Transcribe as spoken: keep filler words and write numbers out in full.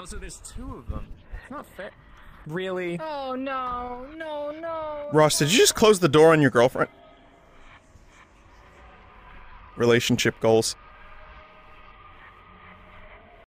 Oh, so there's two of them. It's not fair. Really? Oh no, no, no. Ross, did you just close the door on your girlfriend? Relationship goals.